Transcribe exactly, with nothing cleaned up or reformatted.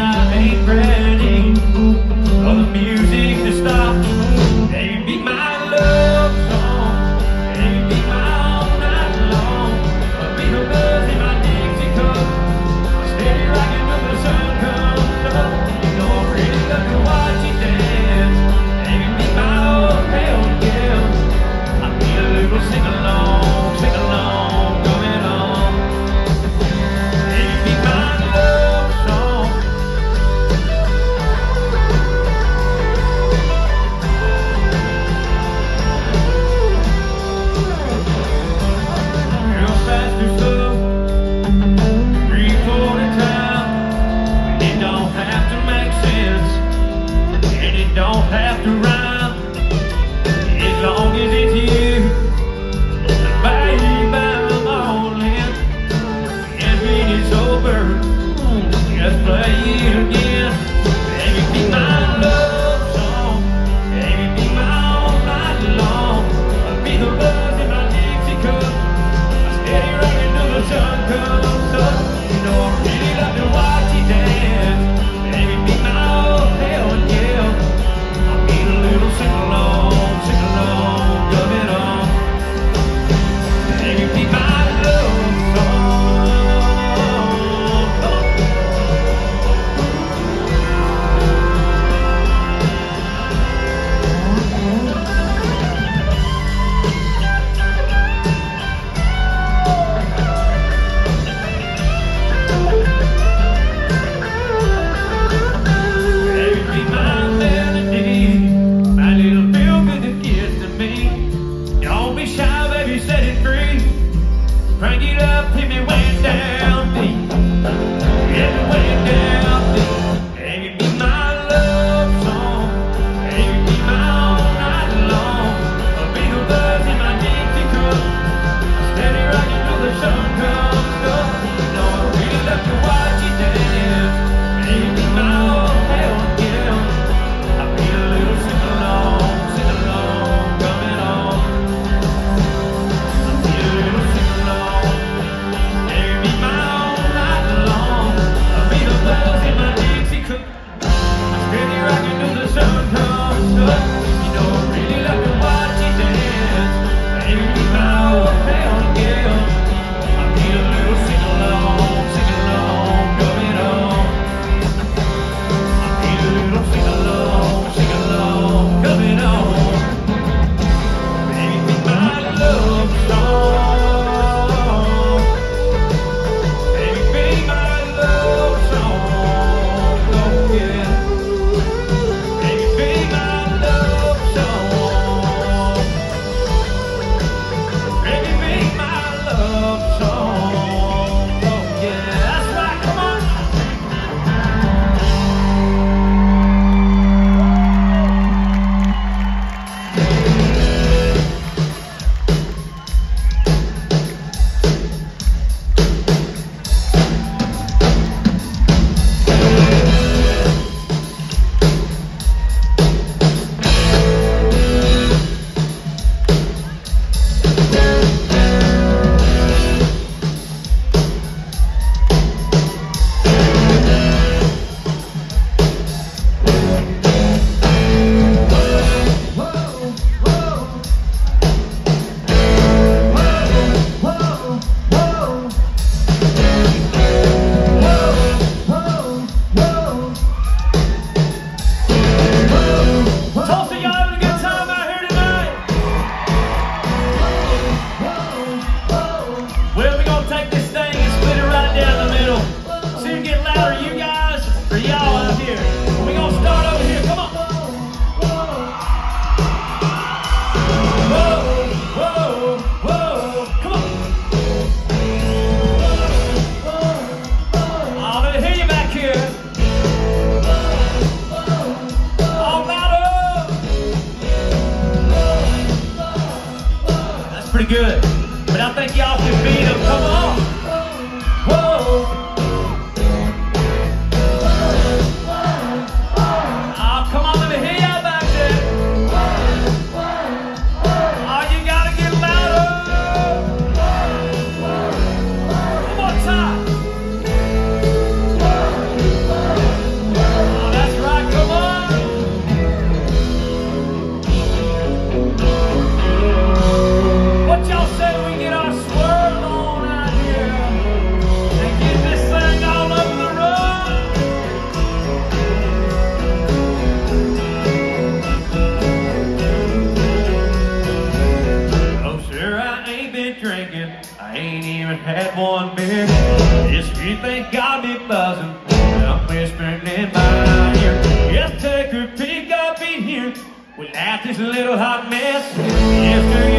I ain't ready for the music to stop. Baby, my love song, baby, my all night long. I'll be the buzz in my Dixie cup, steady rocking till the sun comes up. You know I really love to watch you dance. Baby, be my old hell yeah. I need a little sing along, sing along, going on. Baby, be my love song. Real fast and slow, three-quarter time. It don't have to make sense, and it don't have to rhyme, as long as it's you. Baby, I'm all in, and when it's over, just play it again. Baby, be my love song, baby, be my all night long. I'll be the buzz in my Dixie cup, steady rocking till the sun comes up. You know I really love to watch you dance. Baby, be my old hell yeah. I need a little had one beer. This sweet thing got me buzzing. I'm whispering in my ear. Just take a peek up in here without this little hot mess. If